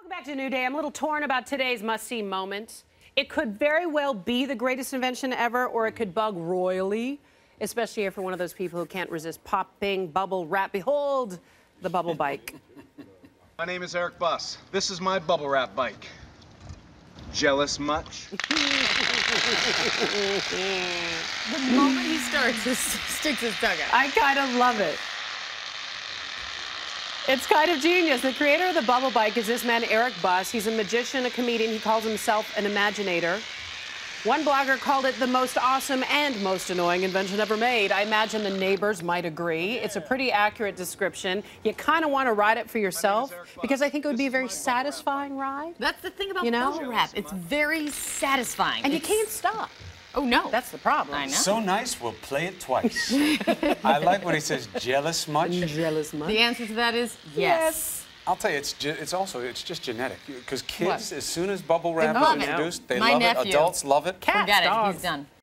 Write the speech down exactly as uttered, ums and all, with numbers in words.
Welcome back to New Day. I'm a little torn about today's must-see moment. It could very well be the greatest invention ever, or it could bug royally, especially if you're one of those people who can't resist popping bubble wrap. Behold, the bubble bike. My name is Eric Buss. This is my bubble wrap bike. Jealous much? The moment he starts, he sticks his tongue out. I kind of love it. It's kind of genius. The creator of the bubble bike is this man, Eric Buss. He's a magician, a comedian. He calls himself an imaginator. One blogger called it the most awesome and most annoying invention ever made. I imagine the neighbors might agree. It's a pretty accurate description. You kind of want to ride it for yourself because I think it would be a very satisfying ride. That's the thing about You know? bubble wrap. It's very satisfying. And you It's- can't stop. Oh, no. That's the problem. I know. So nice, we'll play it twice. I like when he says jealous much. Jealous much? The answer to that is yes. I'll tell you, it's ju it's also it's just genetic because kids, What? as soon as bubble wrap love is it. introduced, they My love nephew. it. Adults love it. Cats, Forget it. dogs. He's done.